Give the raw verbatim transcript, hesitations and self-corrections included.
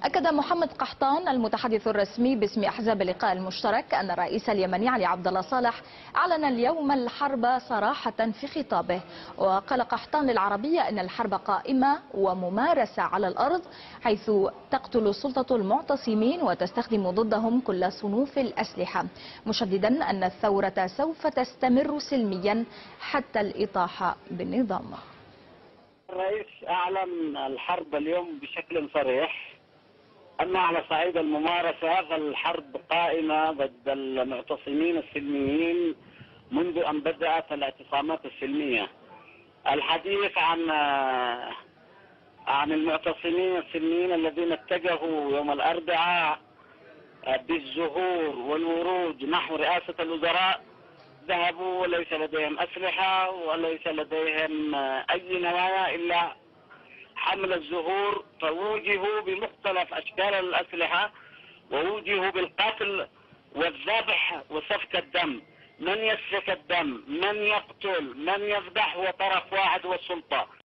أكد محمد قحطان المتحدث الرسمي باسم أحزاب اللقاء المشترك أن الرئيس اليمني علي عبد الله صالح أعلن اليوم الحرب صراحة في خطابه. وقال قحطان للعربية أن الحرب قائمة وممارسة على الأرض، حيث تقتل السلطة المعتصمين وتستخدم ضدهم كل صنوف الأسلحة، مشددا أن الثورة سوف تستمر سلميا حتى الإطاحة بالنظام. الرئيس أعلن الحرب اليوم بشكل صريح، أما على صعيد الممارسة فالحرب قائمة ضد المعتصمين السلميين منذ أن بدأت الاعتصامات السلمية. الحديث عن عن المعتصمين السلميين الذين اتجهوا يوم الأربعاء بالزهور والورود نحو رئاسة الوزراء، ذهبوا وليس لديهم أسلحة وليس لديهم أي نوايا إلا حمل الزهور، فوجهوا بمختلف أشكال الأسلحة ووجهوا بالقتل والذبح وسفك الدم. من يسفك الدم، من يقتل، من يذبح هو طرف واحد والسلطة.